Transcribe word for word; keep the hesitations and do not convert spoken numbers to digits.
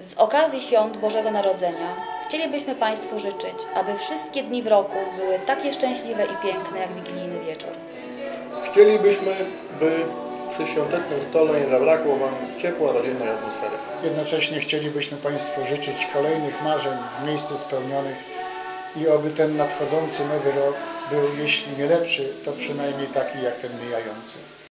Z okazji świąt Bożego Narodzenia chcielibyśmy Państwu życzyć, aby wszystkie dni w roku były takie szczęśliwe i piękne jak wigilijny wieczór. Chcielibyśmy, by przy świątecznym stole nie zabrakło Wam ciepła, rodzinnej atmosfery. Jednocześnie chcielibyśmy Państwu życzyć kolejnych marzeń w miejscu spełnionych i oby ten nadchodzący nowy rok był, jeśli nie lepszy, to przynajmniej taki jak ten mijający.